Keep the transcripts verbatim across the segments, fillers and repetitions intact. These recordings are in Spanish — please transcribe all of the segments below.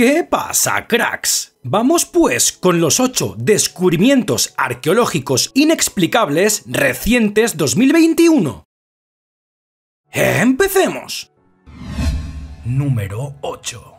¿Qué pasa, cracks? Vamos pues con los ocho descubrimientos arqueológicos inexplicables recientes dos mil veintiuno. ¡Empecemos! Número ocho.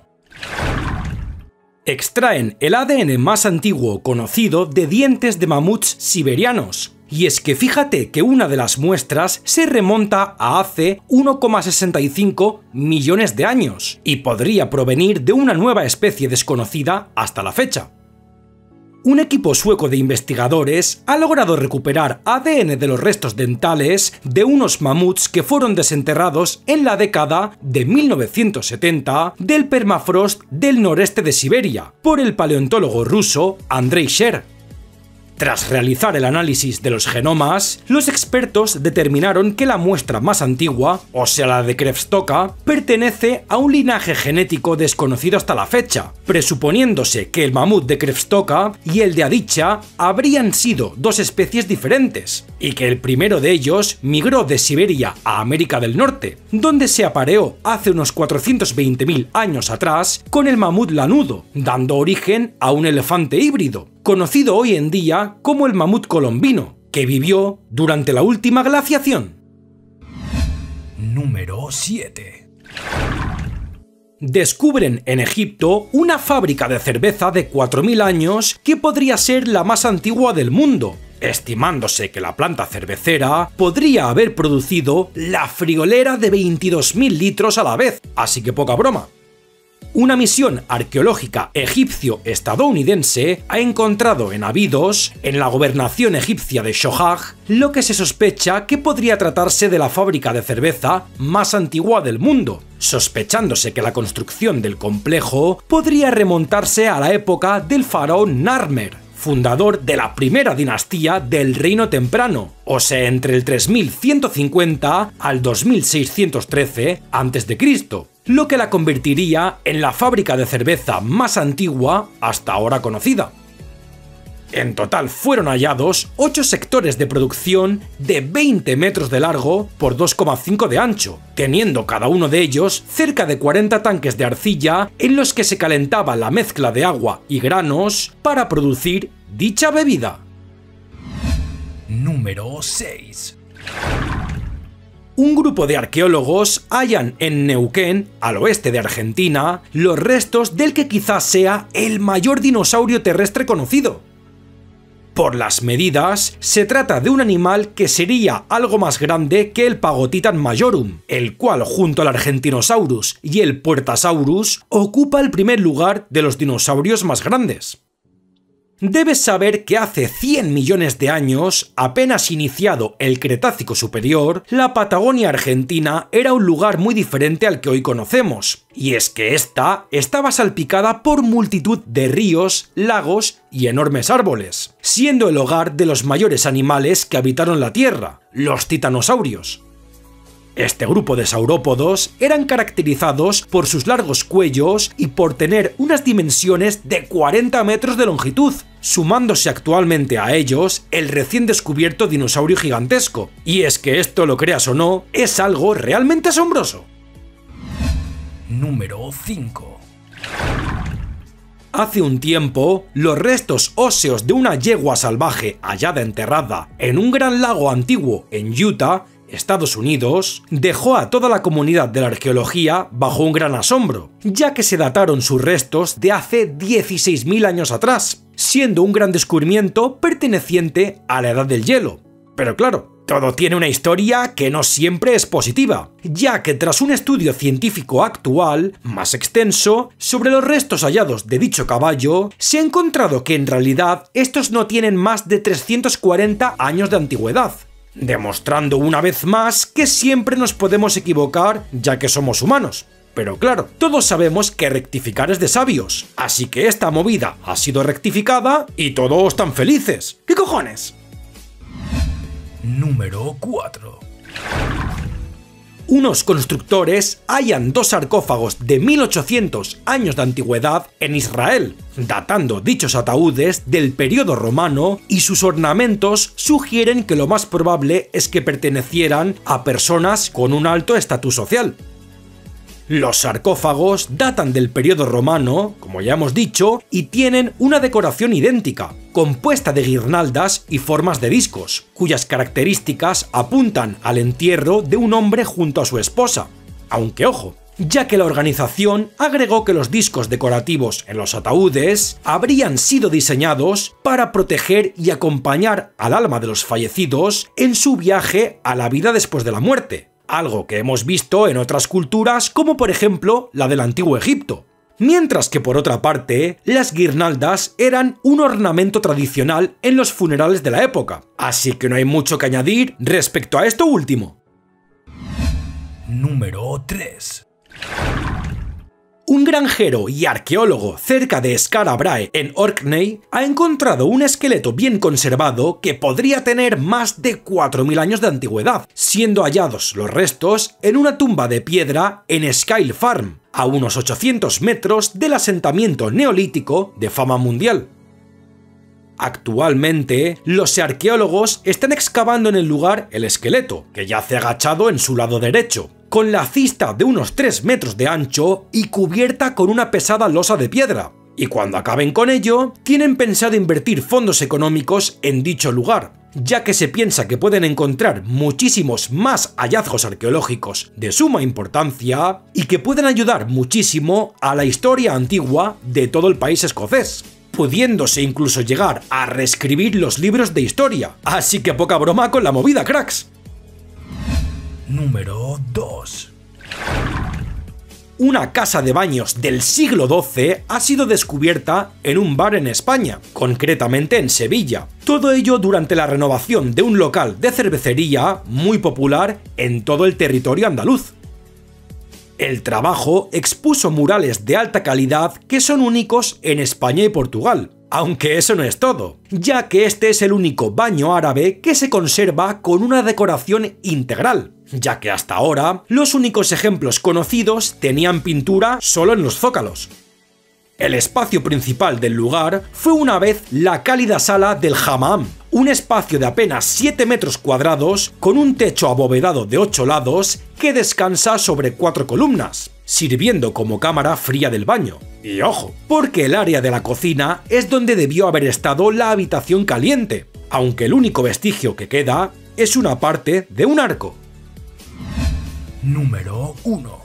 Extraen el A D N más antiguo conocido de dientes de mamuts siberianos. Y es que fíjate que una de las muestras se remonta a hace uno coma sesenta y cinco millones de años y podría provenir de una nueva especie desconocida hasta la fecha. Un equipo sueco de investigadores ha logrado recuperar A D N de los restos dentales de unos mamuts que fueron desenterrados en la década de mil novecientos setenta del permafrost del noreste de Siberia por el paleontólogo ruso Andrei Sher. Tras realizar el análisis de los genomas, los expertos determinaron que la muestra más antigua, o sea la de Krevstoka, pertenece a un linaje genético desconocido hasta la fecha, presuponiéndose que el mamut de Krevstoka y el de Adichia habrían sido dos especies diferentes, y que el primero de ellos migró de Siberia a América del Norte, donde se apareó hace unos cuatrocientos veinte mil años atrás con el mamut lanudo, dando origen a un elefante híbrido, conocido hoy en día como el mamut colombino, que vivió durante la última glaciación. Número siete. Descubren en Egipto una fábrica de cerveza de cuatro mil años que podría ser la más antigua del mundo, estimándose que la planta cervecera podría haber producido la friolera de veintidós mil litros a la vez, así que poca broma. Una misión arqueológica egipcio-estadounidense ha encontrado en Abidos, en la gobernación egipcia de Sohag, lo que se sospecha que podría tratarse de la fábrica de cerveza más antigua del mundo, sospechándose que la construcción del complejo podría remontarse a la época del faraón Narmer, fundador de la primera dinastía del Reino Temprano, o sea entre el tres mil ciento cincuenta al dos mil seiscientos trece antes de Cristo, lo que la convertiría en la fábrica de cerveza más antigua hasta ahora conocida. En total fueron hallados ocho sectores de producción de veinte metros de largo por dos coma cinco de ancho, teniendo cada uno de ellos cerca de cuarenta tanques de arcilla en los que se calentaba la mezcla de agua y granos para producir dicha bebida. Número seis. Un grupo de arqueólogos hallan en Neuquén, al oeste de Argentina, los restos del que quizás sea el mayor dinosaurio terrestre conocido. Por las medidas, se trata de un animal que sería algo más grande que el Pagotitan majorum, el cual junto al Argentinosaurus y el Puertasaurus ocupa el primer lugar de los dinosaurios más grandes. Debes saber que hace cien millones de años, apenas iniciado el Cretácico Superior, la Patagonia argentina era un lugar muy diferente al que hoy conocemos, y es que esta estaba salpicada por multitud de ríos, lagos y enormes árboles, siendo el hogar de los mayores animales que habitaron la Tierra, los titanosaurios. Este grupo de saurópodos eran caracterizados por sus largos cuellos y por tener unas dimensiones de cuarenta metros de longitud, sumándose actualmente a ellos el recién descubierto dinosaurio gigantesco. Y es que esto, lo creas o no, es algo realmente asombroso. Número cinco. Hace un tiempo, los restos óseos de una yegua salvaje hallada enterrada en un gran lago antiguo en Utah, Estados Unidos, dejó a toda la comunidad de la arqueología bajo un gran asombro, ya que se dataron sus restos de hace dieciséis mil años atrás, siendo un gran descubrimiento perteneciente a la Edad del Hielo. Pero claro, todo tiene una historia que no siempre es positiva, ya que tras un estudio científico actual, más extenso, sobre los restos hallados de dicho caballo, se ha encontrado que en realidad estos no tienen más de trescientos cuarenta años de antigüedad, demostrando una vez más que siempre nos podemos equivocar ya que somos humanos. Pero claro, todos sabemos que rectificar es de sabios, así que esta movida ha sido rectificada y todos están felices. ¿Qué cojones? Número cuatro. Unos constructores hallan dos sarcófagos de mil ochocientos años de antigüedad en Israel, datando dichos ataúdes del periodo romano, y sus ornamentos sugieren que lo más probable es que pertenecieran a personas con un alto estatus social. Los sarcófagos datan del periodo romano, como ya hemos dicho, y tienen una decoración idéntica, compuesta de guirnaldas y formas de discos, cuyas características apuntan al entierro de un hombre junto a su esposa. Aunque ojo, ya que la organización agregó que los discos decorativos en los ataúdes habrían sido diseñados para proteger y acompañar al alma de los fallecidos en su viaje a la vida después de la muerte, algo que hemos visto en otras culturas como por ejemplo la del Antiguo Egipto. Mientras que por otra parte, las guirnaldas eran un ornamento tradicional en los funerales de la época, así que no hay mucho que añadir respecto a esto último. Número tres. Un granjero y arqueólogo cerca de Skara Brae en Orkney ha encontrado un esqueleto bien conservado que podría tener más de cuatro mil años de antigüedad, siendo hallados los restos en una tumba de piedra en Skyle Farm, a unos ochocientos metros del asentamiento neolítico de fama mundial. Actualmente, los arqueólogos están excavando en el lugar el esqueleto, que yace agachado en su lado derecho, con la cista de unos tres metros de ancho y cubierta con una pesada losa de piedra. Y cuando acaben con ello, tienen pensado invertir fondos económicos en dicho lugar, ya que se piensa que pueden encontrar muchísimos más hallazgos arqueológicos de suma importancia y que pueden ayudar muchísimo a la historia antigua de todo el país escocés, pudiéndose incluso llegar a reescribir los libros de historia. Así que poca broma con la movida, cracks. Número dos. Una casa de baños del siglo doce ha sido descubierta en un bar en España, concretamente en Sevilla. Todo ello durante la renovación de un local de cervecería muy popular en todo el territorio andaluz. El trabajo expuso murales de alta calidad que son únicos en España y Portugal. Aunque eso no es todo, ya que este es el único baño árabe que se conserva con una decoración integral, ya que hasta ahora los únicos ejemplos conocidos tenían pintura solo en los zócalos. El espacio principal del lugar fue una vez la cálida sala del hammam, un espacio de apenas siete metros cuadrados con un techo abovedado de ocho lados que descansa sobre cuatro columnas, sirviendo como cámara fría del baño. Y ojo, porque el área de la cocina es donde debió haber estado la habitación caliente, aunque el único vestigio que queda es una parte de un arco. Número uno.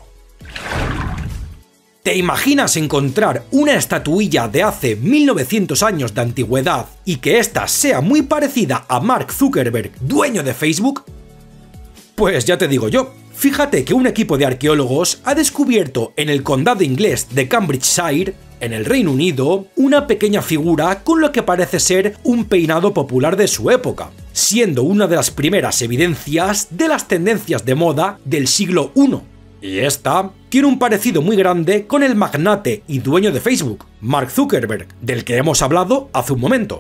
¿Te imaginas encontrar una estatuilla de hace mil novecientos años de antigüedad y que ésta sea muy parecida a Mark Zuckerberg, dueño de Facebook? Pues ya te digo yo. Fíjate que un equipo de arqueólogos ha descubierto en el condado inglés de Cambridgeshire, en el Reino Unido, una pequeña figura con lo que parece ser un peinado popular de su época, siendo una de las primeras evidencias de las tendencias de moda del siglo primero. Y esta tiene un parecido muy grande con el magnate y dueño de Facebook, Mark Zuckerberg, del que hemos hablado hace un momento.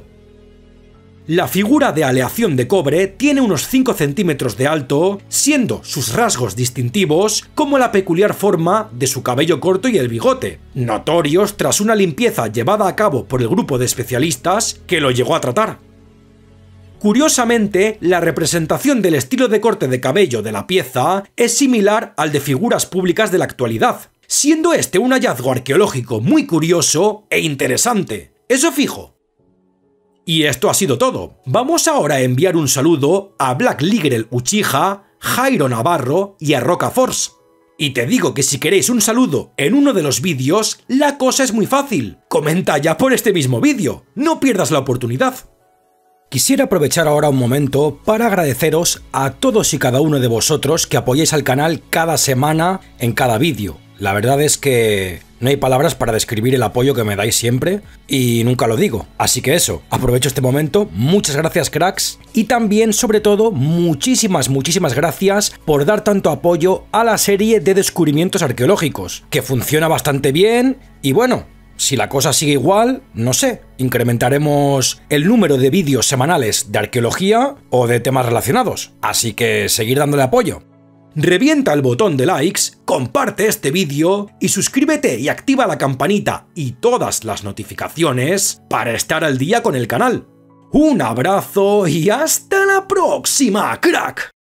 La figura de aleación de cobre tiene unos cinco centímetros de alto, siendo sus rasgos distintivos como la peculiar forma de su cabello corto y el bigote, notorios tras una limpieza llevada a cabo por el grupo de especialistas que lo llegó a tratar. Curiosamente, la representación del estilo de corte de cabello de la pieza es similar al de figuras públicas de la actualidad, siendo este un hallazgo arqueológico muy curioso e interesante, eso fijo. Y esto ha sido todo. Vamos ahora a enviar un saludo a Black Ligrel Uchiha, Jairo Navarro y a Roca Force. Y te digo que si queréis un saludo en uno de los vídeos, la cosa es muy fácil. Comenta ya por este mismo vídeo, no pierdas la oportunidad. Quisiera aprovechar ahora un momento para agradeceros a todos y cada uno de vosotros que apoyáis al canal cada semana en cada vídeo. La verdad es que no hay palabras para describir el apoyo que me dais siempre y nunca lo digo. Así que eso, aprovecho este momento, muchas gracias cracks y también sobre todo muchísimas muchísimas gracias por dar tanto apoyo a la serie de descubrimientos arqueológicos, que funciona bastante bien y bueno, si la cosa sigue igual, no sé, incrementaremos el número de vídeos semanales de arqueología o de temas relacionados, así que seguir dándole apoyo. Revienta el botón de likes, comparte este vídeo y suscríbete y activa la campanita y todas las notificaciones para estar al día con el canal. Un abrazo y hasta la próxima, crack.